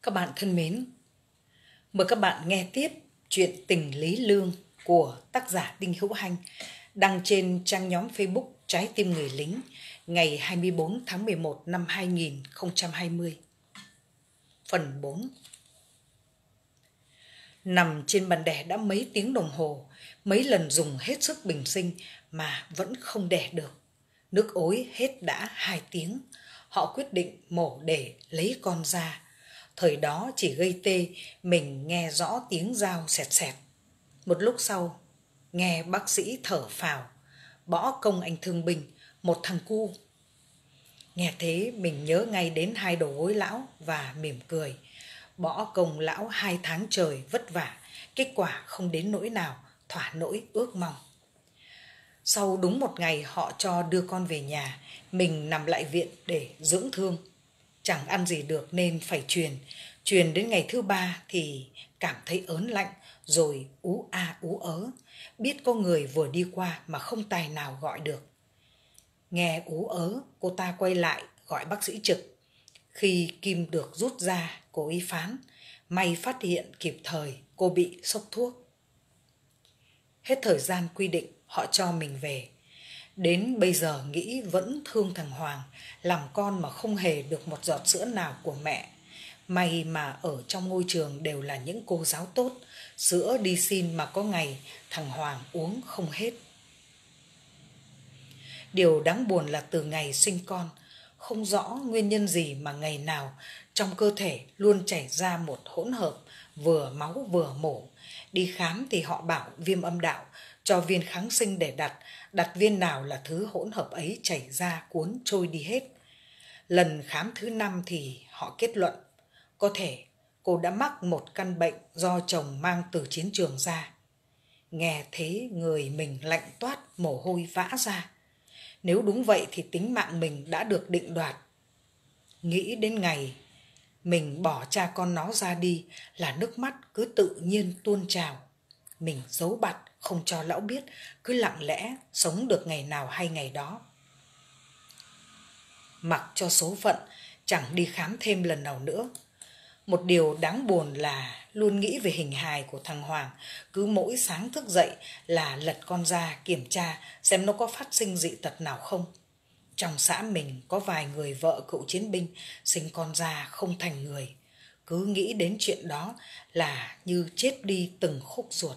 Các bạn thân mến, mời các bạn nghe tiếp chuyện Tình Lý Lương của tác giả Đinh Hữu Hanh đăng trên trang nhóm Facebook Trái Tim Người Lính ngày 24 tháng 11 năm 2020. Phần 4. Nằm trên bàn đẻ đã mấy tiếng đồng hồ, mấy lần dùng hết sức bình sinh mà vẫn không đẻ được. Nước ối hết đã 2 tiếng, họ quyết định mổ để lấy con ra. Thời đó chỉ gây tê, mình nghe rõ tiếng dao xẹt xẹt. Một lúc sau, nghe bác sĩ thở phào, bỏ công anh thương binh, một thằng cu. Nghe thế mình nhớ ngay đến hai đầu gối lão và mỉm cười. Bỏ công lão 2 tháng trời vất vả, kết quả không đến nỗi nào thỏa nỗi ước mong. Sau đúng 1 ngày họ cho đưa con về nhà, mình nằm lại viện để dưỡng thương. Chẳng ăn gì được nên phải truyền đến ngày thứ 3 thì cảm thấy ớn lạnh rồi ú a ú ớ. Biết có người vừa đi qua mà không tài nào gọi được. Nghe ú ớ, cô ta quay lại gọi bác sĩ trực. Khi kim được rút ra, cô ấy phán, may phát hiện kịp thời cô bị sốc thuốc. Hết thời gian quy định, họ cho mình về. Đến bây giờ nghĩ vẫn thương thằng Hoàng, làm con mà không hề được một giọt sữa nào của mẹ. May mà ở trong ngôi trường đều là những cô giáo tốt, sữa đi xin mà có ngày thằng Hoàng uống không hết. Điều đáng buồn là từ ngày sinh con, không rõ nguyên nhân gì mà ngày nào trong cơ thể luôn chảy ra một hỗn hợp vừa máu vừa mổ. Đi khám thì họ bảo viêm âm đạo, cho viên kháng sinh để đặt viên nào là thứ hỗn hợp ấy chảy ra cuốn trôi đi hết. Lần khám thứ 5 thì họ kết luận, có thể cô đã mắc một căn bệnh do chồng mang từ chiến trường ra. Nghe thế người mình lạnh toát mồ hôi vã ra. Nếu đúng vậy thì tính mạng mình đã được định đoạt. Nghĩ đến ngày mình bỏ cha con nó ra đi là nước mắt cứ tự nhiên tuôn trào. Mình giấu bặt không cho lão biết, cứ lặng lẽ sống được ngày nào hay ngày đó. Mặc cho số phận, chẳng đi khám thêm lần nào nữa. Một điều đáng buồn là luôn nghĩ về hình hài của thằng Hoàng, cứ mỗi sáng thức dậy là lật con ra kiểm tra xem nó có phát sinh dị tật nào không. Trong xã mình có vài người vợ cựu chiến binh sinh con ra không thành người. Cứ nghĩ đến chuyện đó là như chết đi từng khúc ruột.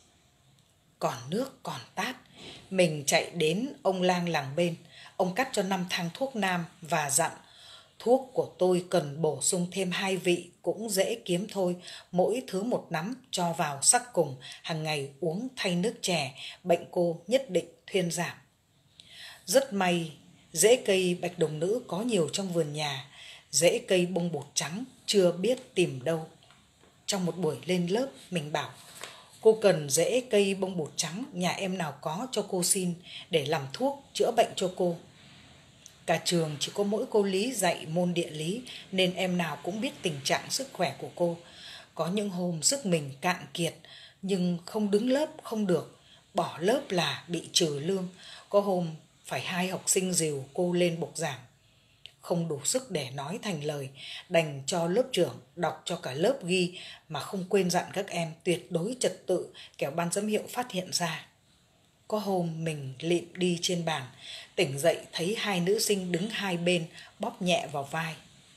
Còn nước còn tát, mình chạy đến ông lang làng bên. Ông cắt cho 5 thang thuốc nam và dặn, thuốc của tôi cần bổ sung thêm 2 vị cũng dễ kiếm thôi, mỗi thứ 1 nắm cho vào sắc cùng, hàng ngày uống thay nước chè, bệnh cô nhất định thuyên giảm. Rất may, rễ cây bạch đồng nữ có nhiều trong vườn nhà, rễ cây bông bột trắng chưa biết tìm đâu. Trong một buổi lên lớp, mình bảo, cô cần rễ cây bông bột trắng, nhà em nào có cho cô xin để làm thuốc chữa bệnh cho cô. Cả trường chỉ có mỗi cô Lý dạy môn địa lý nên em nào cũng biết tình trạng sức khỏe của cô. Có những hôm sức mình cạn kiệt nhưng không đứng lớp không được, bỏ lớp là bị trừ lương. Có hôm phải 2 học sinh dìu cô lên bục giảng. Không đủ sức để nói thành lời, đành cho lớp trưởng đọc cho cả lớp ghi mà không quên dặn các em tuyệt đối trật tự kẻo ban giám hiệu phát hiện ra. Có hôm mình lịm đi trên bàn, tỉnh dậy thấy 2 nữ sinh đứng hai bên bóp nhẹ vào vai.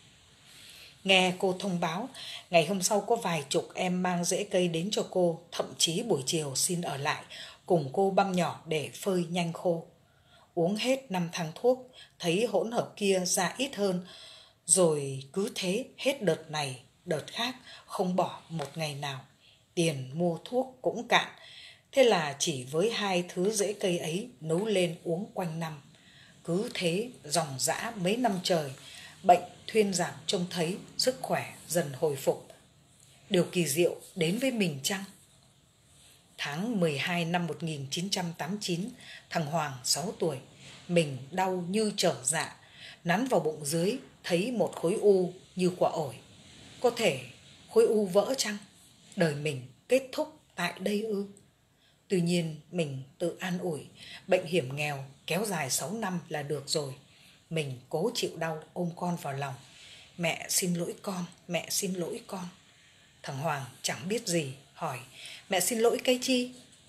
Nghe cô thông báo, ngày hôm sau có vài chục em mang rễ cây đến cho cô, thậm chí buổi chiều xin ở lại, cùng cô băm nhỏ để phơi nhanh khô. Uống hết 5 thang thuốc, thấy hỗn hợp kia ra ít hơn, rồi cứ thế hết đợt này, đợt khác, không bỏ một ngày nào. Tiền mua thuốc cũng cạn, thế là chỉ với 2 thứ rễ cây ấy nấu lên uống quanh năm. Cứ thế dòng dã mấy năm trời, bệnh thuyên giảm trông thấy, sức khỏe dần hồi phục. Điều kỳ diệu đến với mình chăng? Tháng 12 năm 1989, thằng Hoàng 6 tuổi, mình đau như trở dạ, nắn vào bụng dưới, thấy một khối u như quả ổi. Có thể khối u vỡ chăng? Đời mình kết thúc tại đây ư? Tuy nhiên mình tự an ủi, bệnh hiểm nghèo kéo dài 6 năm là được rồi. Mình cố chịu đau ôm con vào lòng. Mẹ xin lỗi con, mẹ xin lỗi con. Thằng Hoàng chẳng biết gì, hỏi, mẹ xin lỗi cái chi?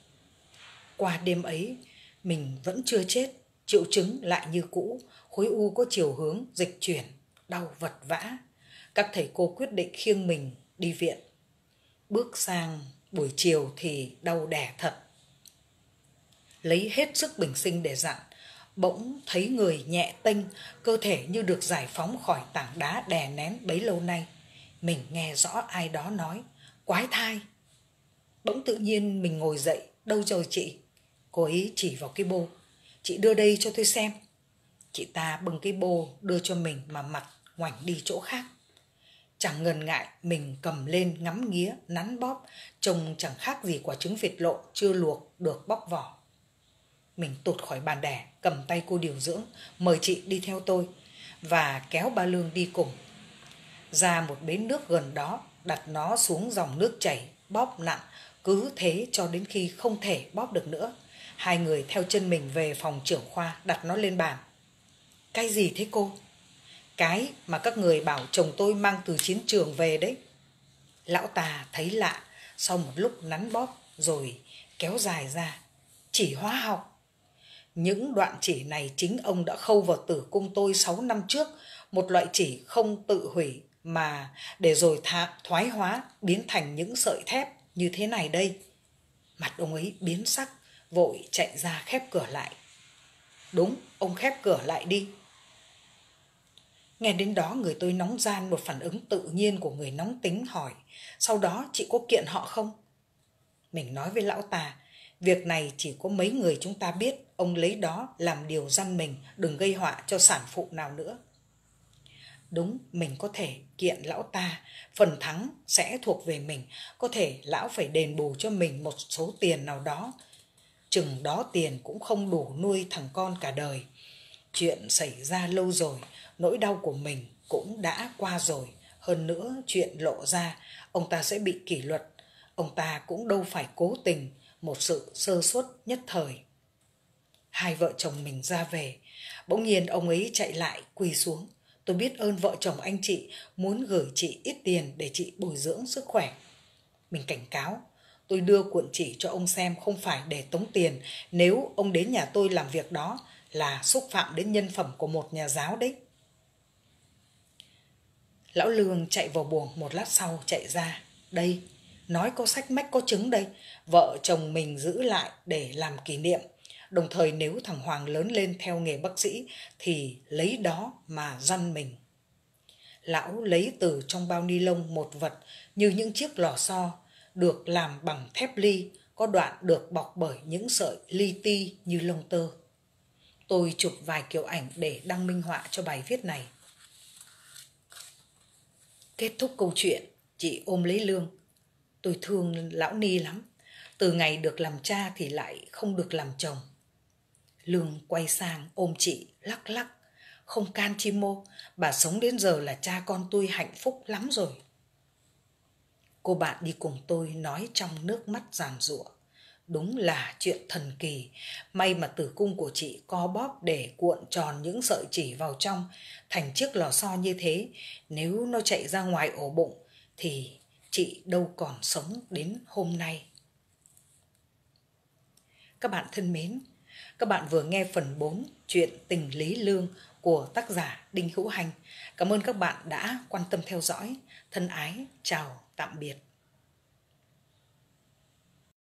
Qua đêm ấy, mình vẫn chưa chết, triệu chứng lại như cũ, khối u có chiều hướng dịch chuyển, đau vật vã. Các thầy cô quyết định khiêng mình đi viện. Bước sang buổi chiều thì đau đẻ thật. Lấy hết sức bình sinh để dặn, bỗng thấy người nhẹ tênh, cơ thể như được giải phóng khỏi tảng đá đè nén bấy lâu nay. Mình nghe rõ ai đó nói, quái thai. Bỗng tự nhiên mình ngồi dậy, đâu rồi chị? Cô ấy chỉ vào cái bô, chị đưa đây cho tôi xem. Chị ta bưng cái bô đưa cho mình mà mặt ngoảnh đi chỗ khác. Chẳng ngần ngại, mình cầm lên ngắm nghía, nắn bóp, trông chẳng khác gì quả trứng vịt lộn chưa luộc được bóc vỏ. Mình tụt khỏi bàn đẻ, cầm tay cô điều dưỡng, mời chị đi theo tôi và kéo ba Lương đi cùng. Ra một bến nước gần đó, đặt nó xuống dòng nước chảy, bóp nặng, cứ thế cho đến khi không thể bóp được nữa. Hai người theo chân mình về phòng trưởng khoa, đặt nó lên bàn. Cái gì thế cô? Cái mà các người bảo chồng tôi mang từ chiến trường về đấy. Lão ta thấy lạ, sau một lúc nắn bóp rồi kéo dài ra. Chỉ hóa học. Những đoạn chỉ này chính ông đã khâu vào tử cung tôi 6 năm trước, một loại chỉ không tự hủy mà để rồi thoái hóa biến thành những sợi thép như thế này đây. Mặt ông ấy biến sắc, vội chạy ra khép cửa lại. Đúng, ông khép cửa lại đi. Nghe đến đó người tôi nóng ran, một phản ứng tự nhiên của người nóng tính, hỏi, sau đó chị có kiện họ không? Mình nói với lão ta, việc này chỉ có mấy người chúng ta biết, ông lấy đó làm điều răn mình, đừng gây họa cho sản phụ nào nữa. Đúng, mình có thể kiện lão ta, phần thắng sẽ thuộc về mình, có thể lão phải đền bù cho mình một số tiền nào đó. Chừng đó tiền cũng không đủ nuôi thằng con cả đời. Chuyện xảy ra lâu rồi, nỗi đau của mình cũng đã qua rồi. Hơn nữa chuyện lộ ra, ông ta sẽ bị kỷ luật. Ông ta cũng đâu phải cố tình, một sự sơ suất nhất thời. Hai vợ chồng mình ra về, bỗng nhiên ông ấy chạy lại quỳ xuống. Tôi biết ơn vợ chồng anh chị, muốn gửi chị ít tiền để chị bồi dưỡng sức khỏe. Mình cảnh cáo, tôi đưa cuộn chỉ cho ông xem không phải để tống tiền. Nếu ông đến nhà tôi làm việc đó là xúc phạm đến nhân phẩm của một nhà giáo đấy. Lão Lương chạy vào buồng, một lát sau chạy ra. Đây, nói có sách mách có chứng đây. Vợ chồng mình giữ lại để làm kỷ niệm. Đồng thời nếu thằng Hoàng lớn lên theo nghề bác sĩ thì lấy đó mà răn mình. Lão lấy từ trong bao ni lông một vật như những chiếc lò xo, được làm bằng thép ly, có đoạn được bọc bởi những sợi li ti như lông tơ. Tôi chụp vài kiểu ảnh để đăng minh họa cho bài viết này. Kết thúc câu chuyện, chị ôm lấy Lương. Tôi thương lão Ni lắm. Từ ngày được làm cha thì lại không được làm chồng. Lương quay sang ôm chị lắc lắc. Không can chi mô, bà sống đến giờ là cha con tôi hạnh phúc lắm rồi. Cô bạn đi cùng tôi nói trong nước mắt giàn giụa. Đúng là chuyện thần kỳ, may mà tử cung của chị co bóp để cuộn tròn những sợi chỉ vào trong, thành chiếc lò xo như thế. Nếu nó chạy ra ngoài ổ bụng thì chị đâu còn sống đến hôm nay. Các bạn thân mến, các bạn vừa nghe phần 4 chuyện Tình Lý Lương của tác giả Đinh Hữu Hành. Cảm ơn các bạn đã quan tâm theo dõi. Thân ái, chào, tạm biệt.